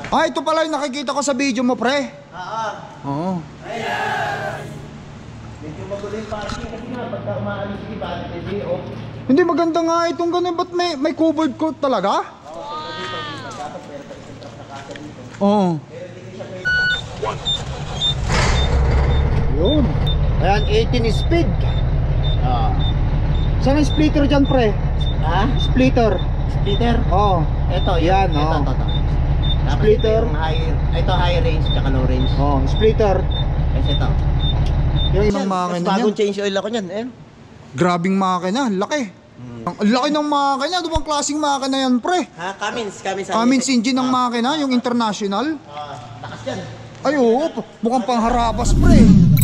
Ah, ito pala yung nakikita ko sa video mo, pre. Oo. Ayan. Medyo magulo yung parking kasi nga pagka umaalis yung iba, hindi off. Hindi maganda nga itong ganun. Ba't may covered coat talaga? Oo, dito, dapat meron pa isang truck na kasa dito. Oo. Pero hindi siya may... Yun. Ayan, 18 speed. Saan ang splitter dyan, pre? Ha? Splitter. Splitter? Oo. Ito, Yan, ito, oh. ito. Splitter. Ito high range, tsaka low range. Oo, splitter. Kasi ito. Yung ibang makina niyan. Bagong change oil ako niyan, eh. Grabing makina, laki. Ang laki ng makina, ano bang klaseng makina yan, pre? Ha? Cummins engine ng makina, yung international. Lakas yan. Ay oo, mukhang pangharabas, pre.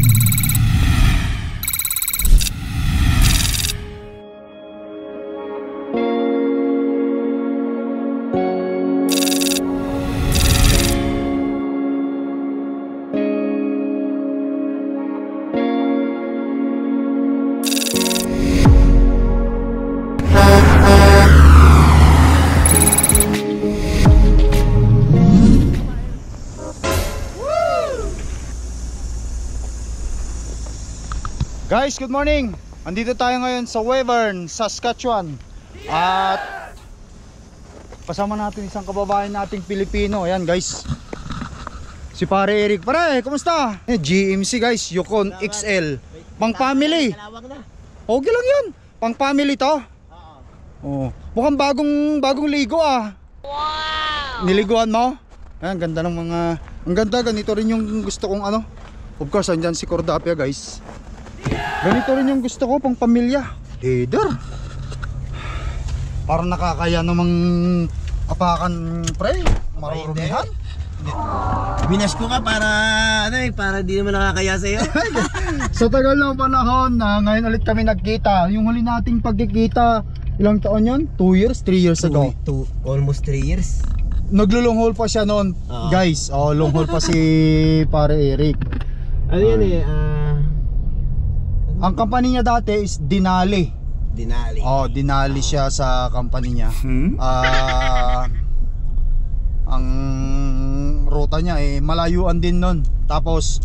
Guys, good morning! Andito tayo ngayon sa Weyburn, Saskatchewan. At kasama natin isang kababayan nating Pilipino. Ayan guys, si pare Eric. Pare, kumusta? GMC guys, Yukon XL. Pang family. Okay lang yun. Pang family to. Oh, mukhang bagong ligo ah. Wow! Niliguan mo? Ayan, ganda ng mga... Ang ganda, ganito rin yung gusto kong ano. Of course, andyan si Cordapia guys. Ganito rin yung gusto ko, pang pamilya. Leather. Parang nakakaya namang apakan, pre. Marurumihan. Binas ko ka para para di naman nakakaya sa'yo. Sa tagal ng panahon na ngayon ulit kami nagkita. Yung huli nating pagkikita, ilang taon yun? 2 years? 3 years ago? Almost 3 years. Naglulong haul pa siya noon. Guys, long haul pa si pare Eric. Ano yan Ang company niya dati is Denali. Denali. Oh, Denali siya sa company niya. Ang ruta niya malayuan din nun. Tapos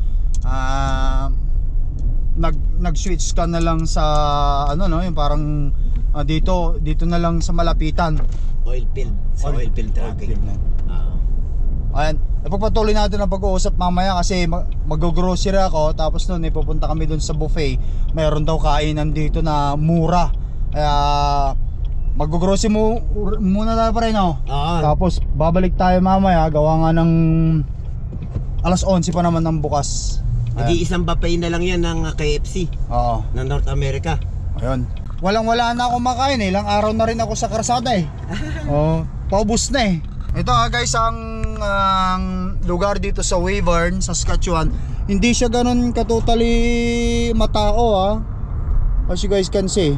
nag-switch ka na lang sa yung parang dito na lang sa malapitan. Oil field tracking. Ayan, ipagpatuloy natin ang pag-uusap mamaya kasi mag-grocery ako. Tapos nun pupunta kami dun sa buffet. Mayroon daw kainan dito na mura. Kaya mag-grocery muna tayo pa rin Tapos babalik tayo mamaya. Gawa nga ng alas 11 pa naman ng bukas. Nag-iisang buffet na lang yan ng KFC. Oo. Ng North America. Ayun. Wala na akong makain Ilang araw na rin ako sa karsada paubos na Ito guys, ang lugar dito sa Weyburn, Saskatchewan. Hindi siya ganun katotally matao as you guys can see.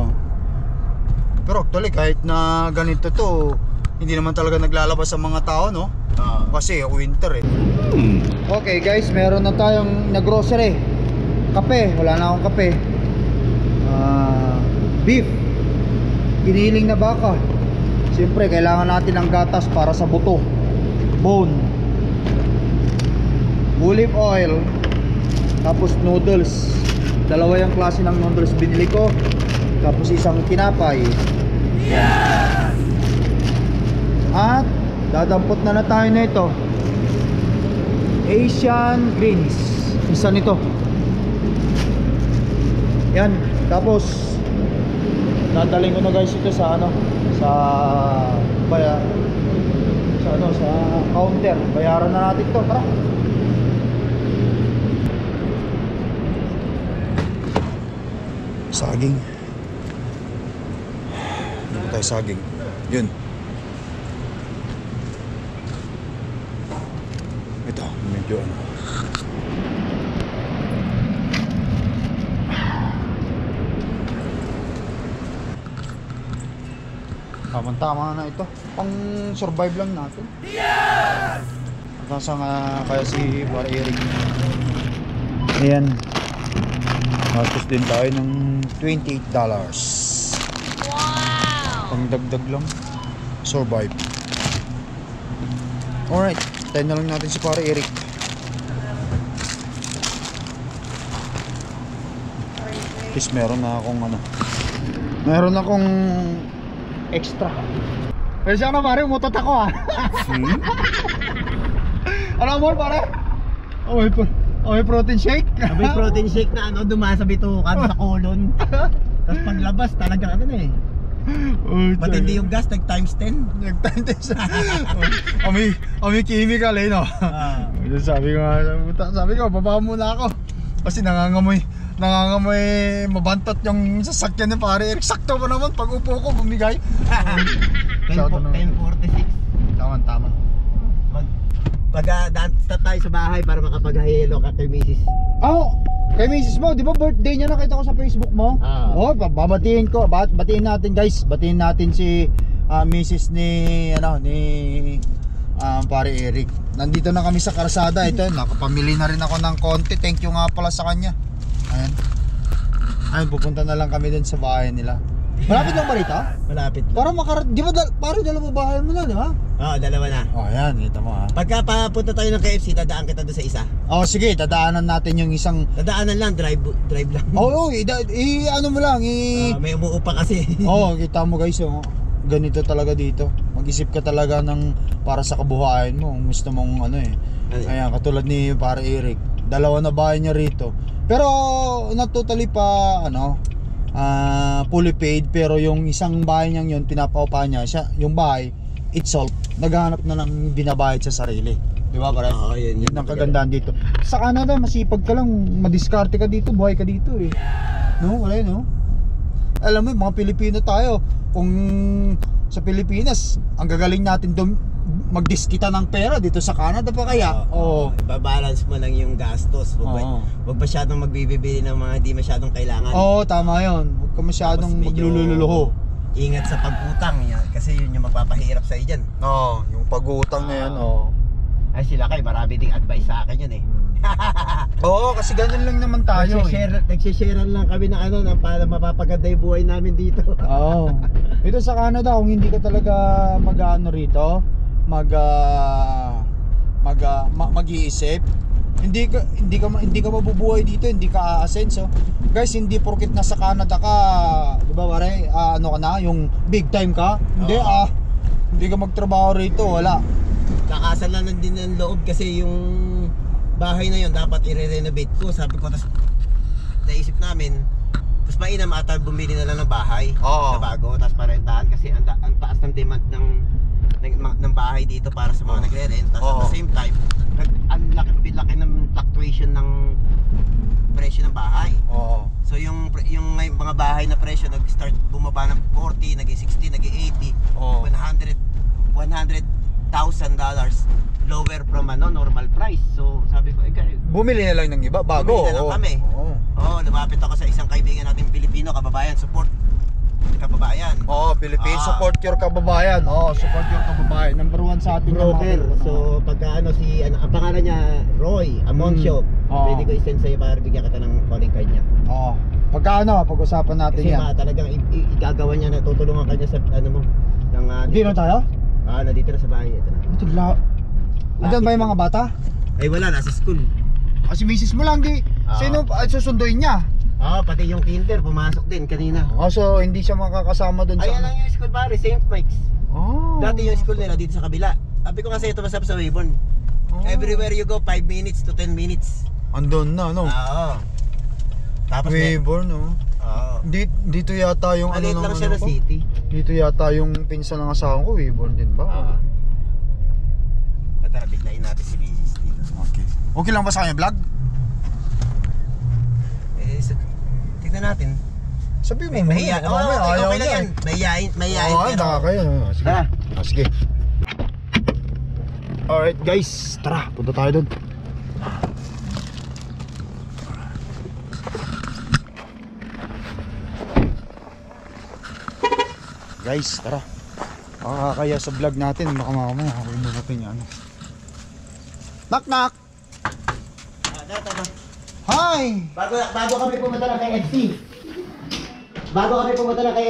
Pero actually kahit na ganito to, hindi naman talaga naglalabas ang mga tao kasi winter Okay guys, meron na tayong nag-grocery. Kape, wala na akong kape. Beef, giniling na baka. Siyempre kailangan natin ng gatas para sa buto. Bone, olive oil, tapos noodles. Dalawa yung klase ng noodles binili ko. Tapos isang tinapay. At dadampot na tayo nito. Asian greens. Isa nito. Yan. Tapos dadalhin ko na guys ito sa sa counter. Bayaran na natin to. Tara. Saging. Dito tayo saging. Yun. Ito, medyo tama na ito. Pang survive lang natin. Nasa nga kaya si Pare Eric. Ayan. Gastos din tayo ng $28. Wow! Pang dagdag lang. Survive. Alright, tayo na lang natin si pare Eric. Is meron na akong ano. Meron akong extra. Pero siya na pare, umutot ako ah. Ano mo pare? May protein shake? May protein shake na ano, dumaan sa bitukan sa kolon. Tapos paglabas, talagang ano na eh. Matindi yung gas, nag times 10. Nag-times. Ami chemical eh no. Sabi ko, baba muna ako. Kasi nangangamoy mabantot yung sasakyan ni pare Eric. Sakto pa naman pag upo ko bumigay. 10:46. Tama. Stop tayo sa bahay para makapag-hello ka kay Mrs. Kay Mrs. mo, di ba birthday niya, nakita ko sa Facebook mo? Babatiin ko, batiin natin guys. Batiin natin si Mrs. ni pare Eric. Nandito na kami sa karsada. Ito, nakapamili na rin ako ng konti. Thank you nga pala sa kanya. Ayun, pupunta na lang kami din sa bahay nila. Malapit lang ba rito? Malapit lang. Di ba parang dalawa bahay mo na, di ba? Oo, dalawa na. Ayan, kita mo ha. Pagka papunta tayo ng KFC, dadaan kita doon sa isa. Sige, dadaanan natin yung isang... Dadaanan lang, drive lang. Ano mo lang, may umuupa kasi. Kita mo guys, ganito talaga dito. Mag-isip ka talaga ng para sa kabuhayan mo. Kung gusto mong ayan, katulad ni pare Eric. Dalawa na bahay niya rito. Pero not totally pa fully paid, pero yung isang bahay niyang yun pinapaupa niya siya, yung bahay itself naghahanap na ng binabayad sa sarili, di ba pare? Yun ang kagandahan dito sa Canada. Masipag ka lang, madiskarte ka dito, buhay ka dito pare, alam mo mga Pilipino tayo, kung sa Pilipinas ang gagaling natin magdiskita ng pera, dito sa Canada pa kaya Ibabalance mo lang yung gastos. Huwag masyadong magbibili ng mga di masyadong kailangan. Tama yun, huwag ka masyadong maglululuho. Ingat sa pag-utang kasi yun yung magpapahirap sa dyan. Yung pag-utang na yan. Ay sila kay marami ding advice sa akin yun eh. Kasi ganun lang naman tayo. Nagsishare lang kami ng para mapapaganda yung buhay namin dito. Dito sa Canada, kung hindi ka talaga rito, mag-iisip, hindi ka mabubuhay dito, hindi ka aasenso. Guys, hindi porket nasa Canada ka, di ba pare, ka na, yung big time ka. Hindi ka magtrabaho rito, wala. Lakasan lang din ng loob kasi yung bahay na yun dapat i-renovate ko. Sabi ko, tapos naisip namin, mas mainam ata bumili na lang ng bahay na bago, tapos parentahan kasi ang taas ng demand ng bahay dito para sa mga nagre-rent. Tapos at the same time, ang laki ng fluctuation ng presyo ng bahay. So yung may mga bahay na presyo nag-start bumaba ng 40, naging 60, naging 80, $100,000 lower from normal price. So sabi ko, bumili na lang ng iba bago. Bumili na lang kami. Lumapit ako sa isang kaibigan nating Pilipino, kababayan, support kababayan. Philippines, support your kababayan. Support your kababayan. Number 1 sa ating broker. So pagka ang pangalan niya Roy Amoncio, pwede ko i-send sa'yo para bigyan kita ng calling card niya. Pagka pag-usapan natin kasi yan. Kasi talagang igagawa niya na tutulungan ka niya sa mo. Dito na tayo? Nandito na sa bahay. Ito na. Andun ba yung mga bata? Ay wala, nasa school. Kasi misis mo lang sino susunduin niya? Pati yung kinder pumasok din kanina. So hindi siya makakasama doon sa... Ayan lang yung school pare, St. Mike's. Dati yung school nila dito sa kabila. Sabi ko kasi ito masap sa Weyburn. Everywhere you go, 5 minutes to 10 minutes. Andun na, Tapos Weyburn, Dito yata yung maliit lang siya na city. Dito yata yung pinsan ng asawa ko, Weyburn din ba? Tara, biglayin natin si Mrs. dito. Okay lang ba sa kanya vlog? Tignan natin. Sabi mo, okay lang yan. Mahihayin pero... Sige. Alright guys, tara, punta tayo doon. Guys, tara. Kaya sa vlog natin, baka mamaya ako yung natin yan. Knock knock! Hi! Bago kami pumunta ng KFC.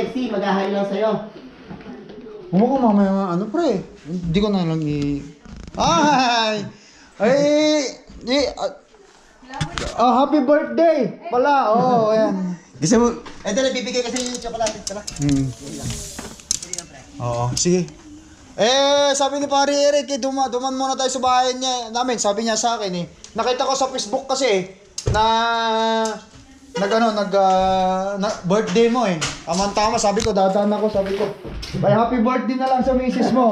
Maghahain lang sa'yo. Huwag ko mamaya pre. Hindi ko na lang Ay! Happy birthday! Pala, ayan. Gusto mo? Ito na, bibigay kasi yung chocolate. Tara. Oo, sige. Sabi ni Pare Eric, duman muna tayo sa bahay niya namin. Sabi niya sa akin nakita ko sa Facebook kasi na birthday mo Tama-tama, sabi ko, dadaan ako, sabi ko. By happy birthday na lang sa misis mo.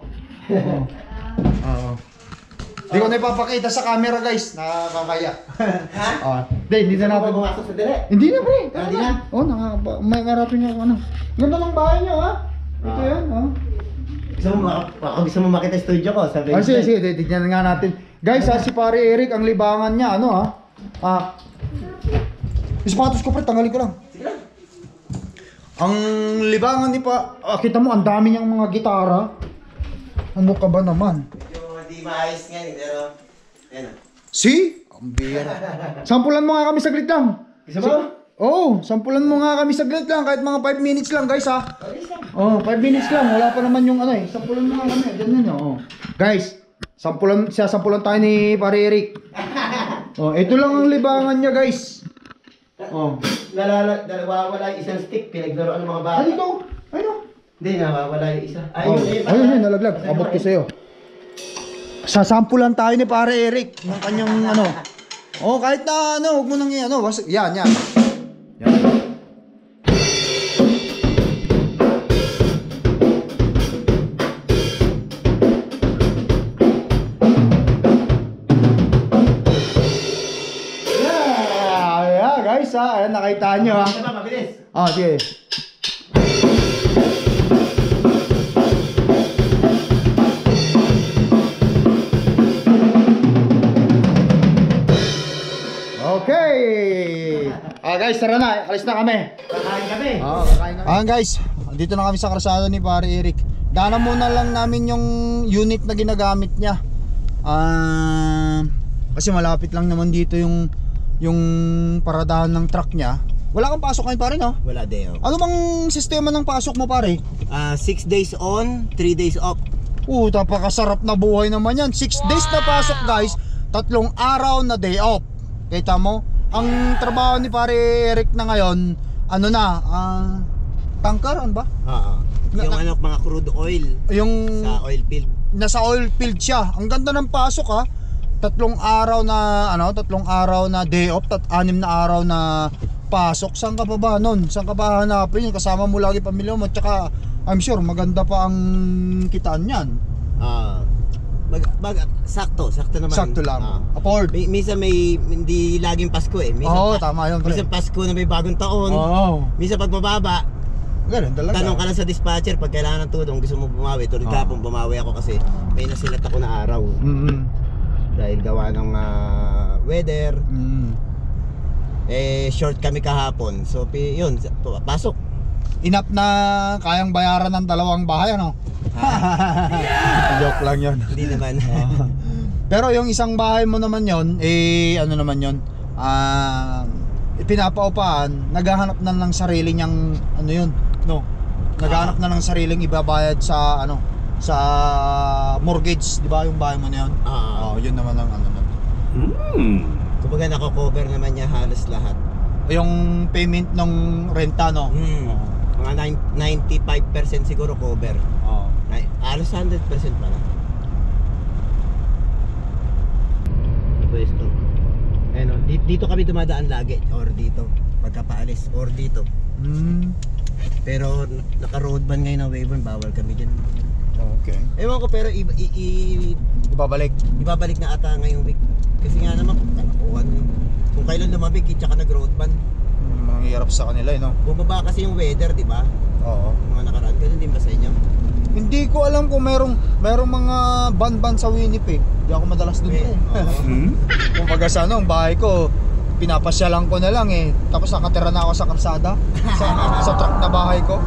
Oo. Hindi ko na ipapakita sa camera, guys. Nakakaya. Ha? Hindi na natin. Pumasok sa dire. Hindi na, pre. Hindi na? May marapin niya ano. Ganda ng bahay niyo, ha? Ito yan, Gusto mo makita yung studio ko? Sabi sige, tignan nga natin. Guys, si Pare Eric, ang libangan niya, yung sapatos ko, pre, tanggalin ko lang. Sige lang. Ang libangan ni kita mo, ang dami niyang mga gitara. Ano ka ba naman? Hindi maayos nga pero... Ayan. See? Ang bira. Sampulan mo nga kami saglit lang. Gusto mo? Sampulan mo nga kami saglit lang. Kahit mga 5 minutes lang, guys, ha? 5 minutes lang. Wala pa naman yung sampulan mo nga kami. Ganyan, Guys, sampulan tayo ni Pare Eric. Ito lang ang libangan niya, guys. Nawawala yung isang stick. Pinaglaruan ng mga bata. Ano? Hindi, nawawala yung isa. Ayun, nalaglag. Abot ko sa'yo. Sasampulan tayo ni Pare Eric ng kanyang kahit na huwag mo nang yan. Yan. Yeah, guys, ayan, nakita nyo, ha. Mabilis. Sige. Okay. Guys, tara na. Alis na kami. Kakain kami. Kakain kami. Guys, dito na kami sa krasada ni Pare Eric. Daanan muna lang namin yung unit na ginagamit niya. Kasi malapit lang naman dito yung paradahan ng truck niya. Wala kang pasok ngayon, pare, no? Wala day off. Ano bang sistema ng pasok mo, pare? 6 days on, 3 days off. Napakasarap na buhay naman yan. 6 days na pasok, guys. 3 araw na day off. Kita mo? Ang trabaho ni Pare Eric na ngayon, tanker, ano ba? Yung mga crude oil. Yung sa oil field. Nasa oil field siya. Ang ganda ng pasok, ha. 3 araw na day off, 6 na araw na pasok. Saan ka pa ba nun? Saan ka ba hanapin yun? Kasama mo lagi pamilya mo. Tsaka I'm sure maganda pa ang kitaan yan. Sakto naman. Sakto lang. Afford. Minsan may hindi laging Pasko Minsan tama yun, pre. Minsan Pasko na may bagong taon. Minsan pag mababa, ganun talaga. tanong ka lang sa dispatcher pag kailangan ng tulong, gusto mo bumawi. Tulad kahapon bumawi ako kasi may nasilat ako na araw. Dahil gawa ng weather. Short kami kahapon. So yun, pasok. Enough na kayang bayaran ng 2 bahay, ano? Joke lang yun. Hindi naman. Pero yung isang bahay mo naman yon, pinapaupahan, naghahanap na ng sarili niyang naghahanap na ng sariling ibabayad sa sa mortgage, di ba, yung bahay mo na yun? Yun naman ang Kumbaga nako-cover naman niya halos lahat. Yung payment ng renta, no? Mga 95% siguro cover. Halos 100% pala. Pwesto. Dito kami dumadaan lagi, or dito pagkapaalis, or dito. Pero naka-road ban ngayon ng Weyburn, bawal kami dyan. Okay. Ewan ko, pero ibabalik na ata ngayong week. Kasi nga naman kung kailan lumabig tsaka nag-road ban. Manghihirap sa kanila, no? Bumaba kasi yung weather, di ba? Oo. Mga nakaraan, ganun din ba sa inyo? Hindi ko alam kung merong mga ban sa Winnipeg. Hindi ako madalas doon. Kung pag ang bahay ko, pinapasyalan ko na lang Tapos nakatira na ako sa kalsada, sa truck na bahay ko.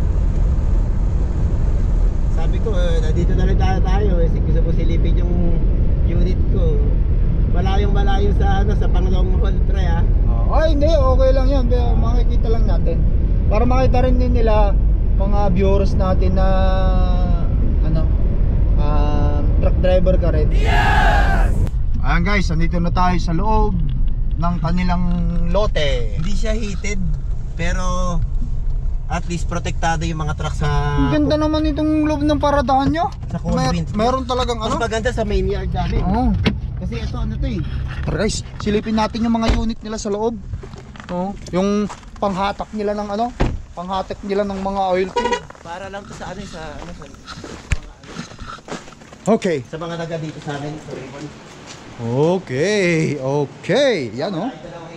Sabi ko, dito na rin tayo gusto ko silipin yung unit ko. Malayong-malayo sa Pangalong Hall, pre, ha? Hindi, okay lang yan. Makikita lang natin. Para makita rin din nila mga viewers natin na truck driver ka rin. Ayan guys, andito na tayo sa loob ng kanilang lote. Hindi siya heated, pero at least protektado yung mga truck sa... Ang ganda naman itong loob ng paradahan nyo. Sa concrete. Meron talagang Mas ano? maganda sa main yard namin. Oo. Kasi ito ano to eh. Tara guys, silipin natin yung mga unit nila sa loob. Oo. Yung panghatak nila ng ano? Panghatak nila ng mga oil field. Para lang to sa ano sa ano sa Okay. sa mga taga dito sa amin. Sorry, Bon. Okay. Okay. Yan oh.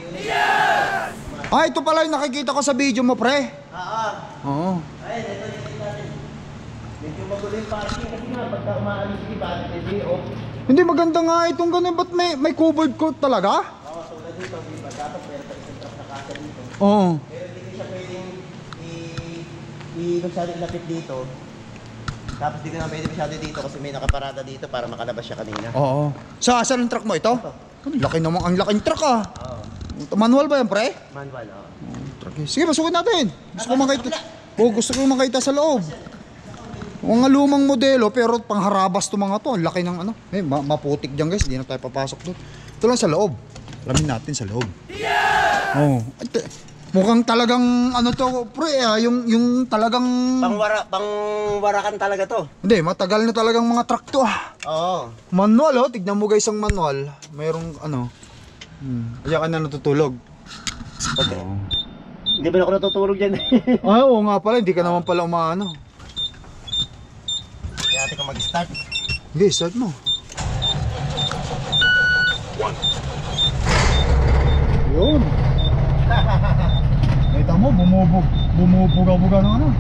Ah, ito pala yung nakikita ko sa video mo, pre. Oo. Ay, ito natin. Medyo magulo yung parking kasi nga pagka umaalis yung iba, hindi off. Hindi maganda nga itong ganun. Ba't may covered coat talaga? Oo, so na dito, dapat meron pa isang truck na kasa dito. Oo. Pero hindi ko siya pwedeng masyadong lapit dito. Tapos di ko na pwede masyado dito kasi may nakaparada dito para makalabas siya kanina. Oo. Saan ang truck mo ito? Laki naman, ang laking truck ah. Oo. Manual ba yan, pre? Manual, oo. Sige, pasukin natin. Gusto ko makita sa loob. Mga lumang modelo pero pangharabas to mga to. Ang laki ng ano. Maputik dyan guys. Hindi na tayo papasok doon. Ito lang sa loob. Alamin natin sa loob. Oh. Mukhang talagang ano to, pre, yung talagang Pangwarakan talaga to. hindi, matagal na talagang mga truck to ah. Oo. Manual oh, tignan mo guys ang manual. Mayroong ano. Kaya ka na natutulog. Hindi ba ako natutulog dyan? Ay, oo nga pala, hindi ka naman pala umaano. Kaya natin kung mag-start. Hindi, start mo. Yun. Kita mo, bumubuga-buga ng ano.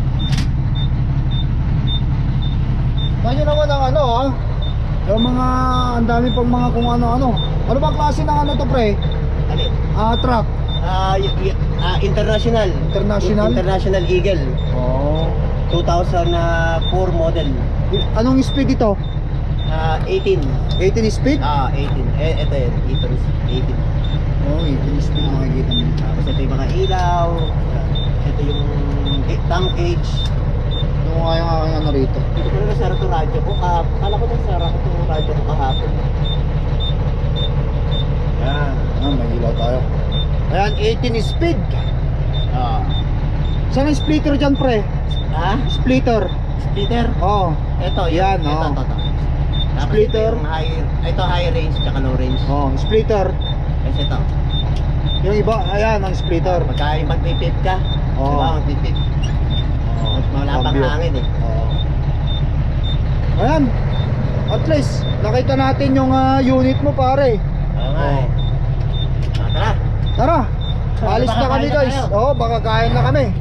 Ganyan naman ang ano ha. Yung mga, ang dami pang mga kung ano-ano. Ano bang klase ng ano to, pre? Alin? Truck. International. International Eagle. Oh. 2004 model. Anong speed ito? 18. 18 speed? 18. Ito yun. 18. Oh, 18 speed makikita mo. Tapos ito yung mga ilaw. Ito yung tank gauge. Ito nga yung aking ano rito. Hindi ko na nasara ito radyo ko. Kala ko nasara ko ito radyo ko kahapon. Yan. May ilaw tayo. Ayan, 18 speed. Saan ang splitter dyan, pre? Splitter. Splitter? Oo. Ito, yan. Ito. Splitter. Ito high range, tsaka low range. Splitter. Kasi ito. Yung iba, ayan ang splitter. Pagka yung magpipip ka, diba magpipip? Wala pang hangin eh. Ayan. At least, nakita natin yung unit mo, pare. Oo nga eh. Tara. Tara. Alis Baka na kami kain na guys. tayo. Baka kain na kami.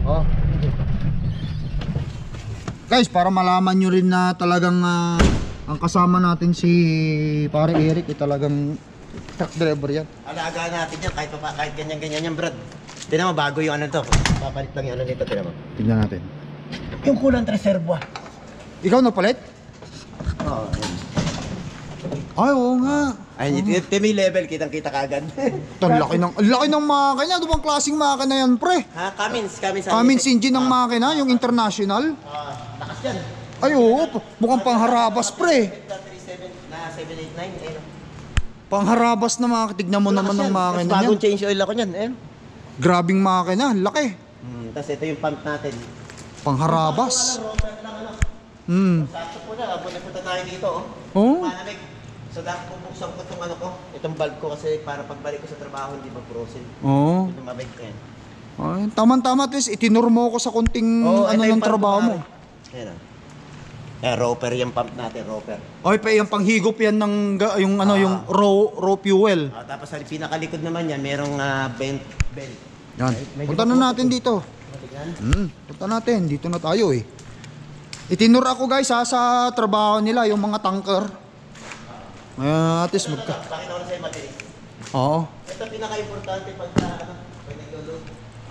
Guys, para malaman nyo rin na talagang ang kasama natin si pare Eric talagang truck driver yan. Alagaan natin yan kahit ganyan-ganyan yan, Brad. Tignan mo, bago yung ano to. Papalit lang yung ano nito, tignan mo. Tingnan natin. Yung kulang reserva. Ikaw na palit? Oo. Ay, oo nga. Ay, ito may level, kitang-kita kagad. Ang laki ng makina. Ano bang klaseng makina yan, pre? Cummins. Cummins engine ng makina, yung international. Lakas yan. Ay, oo. Mukhang pangharabas, pre. 37 na 789, ayun. Pangharabas na makina. Tignan mo naman ng makina niyan. Bagong change oil ako niyan, ayun. Grabing makina, laki. Tapos ito yung pump natin. Pangharabas. Sakto po na, punta tayo dito, Oh. Manamig. So dahil bubuksan ko itong ano ko, itong valve ko kasi para pagbalik ko sa trabaho hindi mag-frozen. Oo. Ito mabig ko yan. Ay, tama-tama, at least itinuro mo ko sa konting ano ito yung ng pump trabaho ko, mo. pare. Ayan o. Roper yung pump natin, roper. Ay, pa yung panghigop yan ng yung ano yung raw fuel. Tapos sa pinakalikod naman yan, merong belt. Yan. Punta na natin dito. Punta natin, dito na tayo eh. Itinuro ako guys sa trabaho nila yung mga tanker. At least Pakita ko na sa'yo matinis. Oo. Ito pinaka-importante pagka nag-load.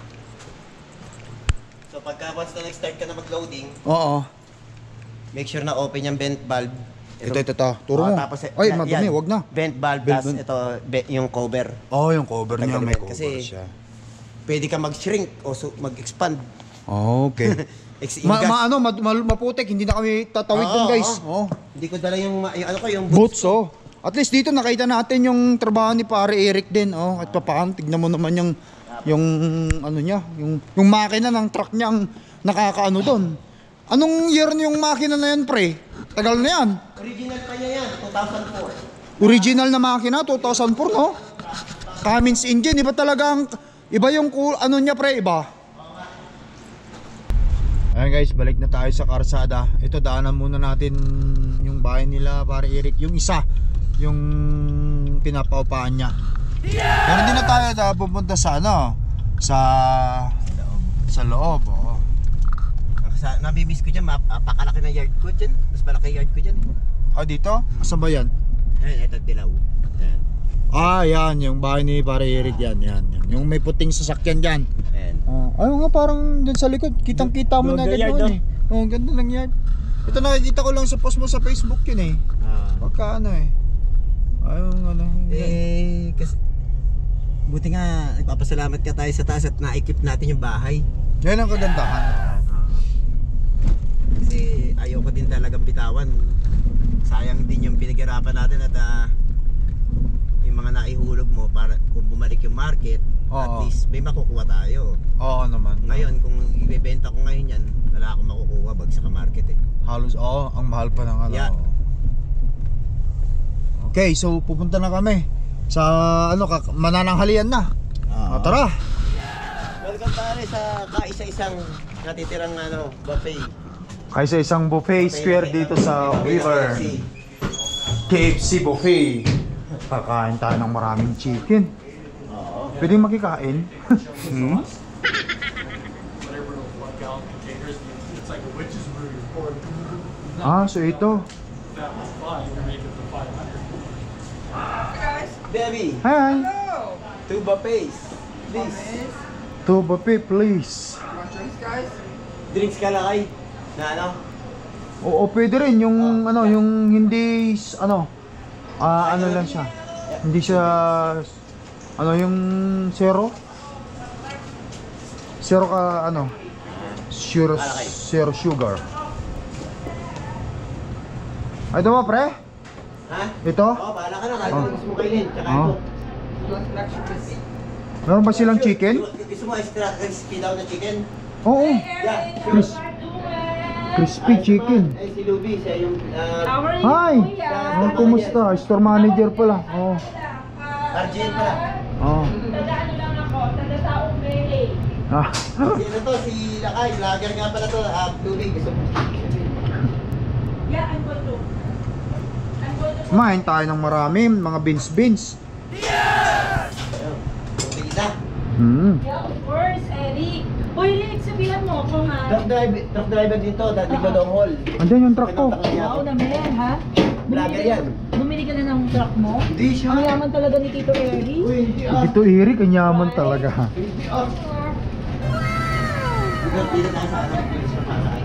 So pagka once na nag-start ka na mag-loading, Oo. make sure na open yung vent valve. Ito. Turo mo. Tapos, Ay, madumi, wag na. Vent valve, Vent, tapos vent. ito, yung cover. Yung cover niya, may cover Kasi siya. pwede ka mag-shrink o mag-expand. Okay. Maputik, hindi na kami tatawid doon, guys. Oh. Hindi ko dala yung ano ko, yung Boots, oh. At least dito nakita natin yung trabaho ni Pare Eric din, oh. At papaano, tignan mo naman yung ano niya, yung makina ng truck niya ang nakakaano doon. Anong year yung makina na yan, pre? Tagal na yan. Original pa niya yan, 2004. Original na makina, 2004, no? Cummins engine, iba talagang, iba yung ano niya, pre, iba. Ayan guys, balik na tayo sa karsada. Ito, daanan muna natin yung bahay nila, Pare Eric. Yung isa, yung pinapaupaan niya. Pero hindi na tayo pupunta sa ano, sa loob, oh. Nabibis ko dyan, pakalaki na yard ko dyan. Mas malaki yard ko dyan. Ah, dito? Asan ba yan? Ayan, ito dilaw. Ayan. Ah, yan, yung bahay ni Pare Eric, yan. Yung may puting sasakyan dyan. Ayan. Ayun nga, parang dyan sa likod, kitang-kita mo na agad yun eh. Oh, ganda lang yan. Ito nakikita ko lang sa post mo sa Facebook yun eh. Pagka ano eh. Ayun, ano. Kasi buti nga, nagpapasalamat ka tayo sa taas at na-equip natin yung bahay. Yan ang kagandahan. Kasi ayaw ko din talagang bitawan. Sayang din yung pinaghirapan natin at yung mga naihulog mo para kung bumalik yung market, at least may makukuha tayo. Oo naman. Ngayon kung ibebenta ko ngayon yan, wala akong makukuha bagsak ang market eh. Halos, ang mahal pa ng ano. Yeah. Okay, so pupunta na kami sa ano, manananghalian na. Tara. Welcome pare sa kaisa-isang natitirang buffet. Kaysa isang buffet square dito sa River KFC buffet. Kakain tayo ng maraming chicken. Pwede makikain. So ito. Baby, Hi. 2 buffets. Please. 2 buffet please. Drinks ka lang ay na ano? Oo, pwede rin yung ano, yung hindi ano lang siya. Hindi siya ano, yung zero ka ano, zero sugar. Ito ba, pre? Ha? Ito? Bahala ka na kahit ano gusto mo kainin. Tsaka ito. Meron ba silang chicken? Gusto mo extra crispy daw na chicken? Oo. Yeah. Crispy chicken. Si Luby, siya yung Hi! Kumusta? Store manager pala. RGN pala. Taga-ano lang ako, taga-taong Mele. Sino to? Si Lakay, vlogger nga pala to. Luby, gusto mo. Yeah, I'm going to. Kumain tayo ng marami, mga beans. Pagkita. Yeah, of course, Eric. Uy, Eric, sabihan mo ako ha. Truck driver dito, dating ko dong hall. Andiyan yung truck ko. Wow naman, ha? Vlogger yan. Bumili ka na ng truck mo? Hindi siya. Ang yaman talaga ni Tito Eric. Uy, hindi Dito Eric, ang yaman talaga. Hindi Dito tayo sa anak ko sa paraan.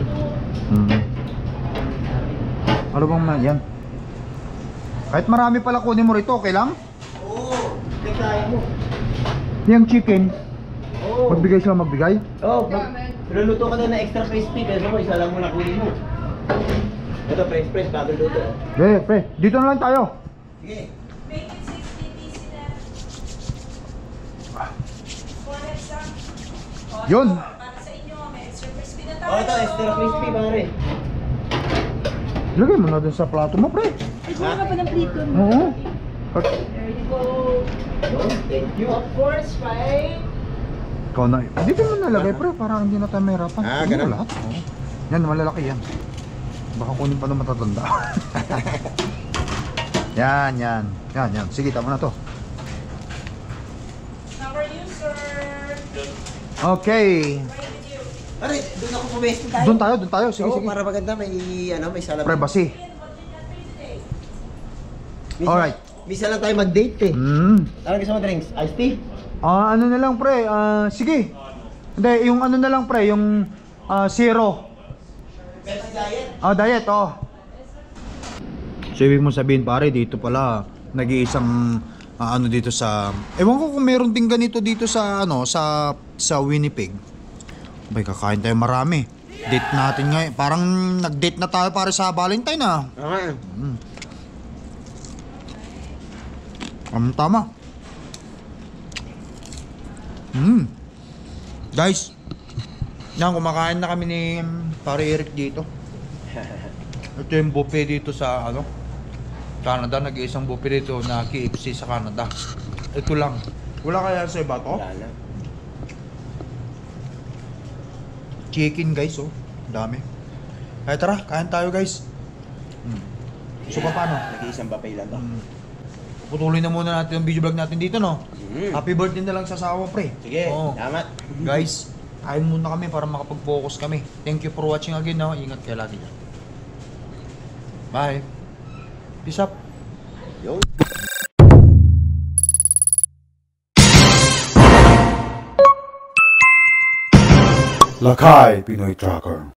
Ano bang yan? Kahit marami pala kunin mo rito, okay lang? Oo, kaya mo. Yung chicken, Oo. magbigay sila magbigay? Oo, luluto ka na ng extra crispy, pero mo, isa lang mo na kunin mo. Ito, press, bago luto. Pre, dito na lang tayo. Sige. Make it 60 pieces na. For extra. Yun. Para sa inyo, may extra crispy na tayo. Oh, ito, extra crispy, pare. Lagay mo na dun sa plato mo, pre. Ay, kuha ka pa ng plito mo. Oo. There you go. Thank you. Of course, right? Ikaw na. Dito mo nalagay, pre, para hindi na tayo mahirapan. Ganun. Lahat. Yan, malalaki yan. Baka kunin pa na matatanda. Yan. Sige, tama na to. How are you, sir? Okay. Right with you. Pare, doon ako pumesto tayo. Doon tayo. Sige, Oo, sige. para maganda, may salad. Privacy. Alright. Misa lang tayo mag-date eh. Ano gusto mo drinks? Iced tea? Ano na lang, pre? Sige. Hindi, yung ano na lang, pre, yung zero. Pepsi diet? Diet, So, ibig mo sabihin, pare, dito pala nag-iisang ano dito sa, ewan ko kung meron din ganito dito sa ano, sa Winnipeg. Bay, kakain tayo marami. Date natin ngayon. Parang nag-date na tayo para sa Valentine ah. Okay. Tama. Guys, yan, kumakain na kami ni Pare Eric dito. Ito yung buffet dito sa Canada. Nag-iisang buffet dito na KFC sa Canada. Ito lang. Wala kaya sa iba to? Wala na. Chicken guys, oh. Dami. Kaya tara, kain tayo guys. So paano? Nag-iisang buffet lang to. Putuloy na muna natin ang video vlog natin dito, no? Happy birthday na lang sa asawa, pre. Sige, Oo. salamat. Guys, kain muna kami para makapag-focus kami. Thank you for watching again, no? Ingat kayo lagi. Bye. Peace up. Yo. Lakay Pinoy Tracker.